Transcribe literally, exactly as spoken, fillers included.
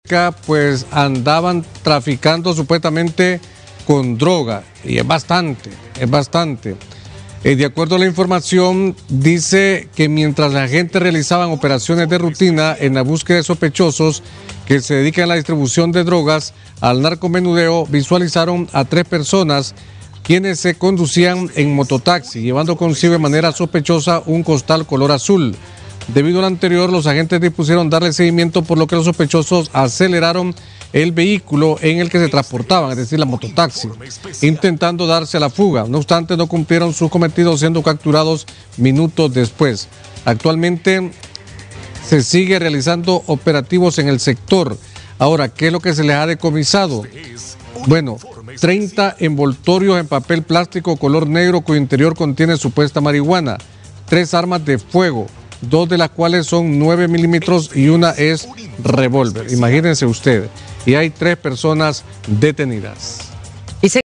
pues andaban traficando supuestamente con droga, y es bastante, es bastante. Eh, de acuerdo a la información, dice que mientras la gente realizaban operaciones de rutina en la búsqueda de sospechosos que se dedican a la distribución de drogas al narcomenudeo, visualizaron a tres personas quienes se conducían en mototaxi, llevando consigo de manera sospechosa un costal color azul. Debido al anterior, los agentes dispusieron darle seguimiento, por lo que los sospechosos aceleraron el vehículo en el que se transportaban, es decir, la mototaxi, intentando darse a la fuga. No obstante, no cumplieron sus cometidos, siendo capturados minutos después. Actualmente se sigue realizando operativos en el sector. Ahora, ¿qué es lo que se les ha decomisado? Bueno, treinta envoltorios en papel plástico color negro cuyo interior contiene supuesta marihuana, tres armas de fuego, dos de las cuales son nueve milímetros y una es revólver. Imagínense ustedes. Y hay tres personas detenidas.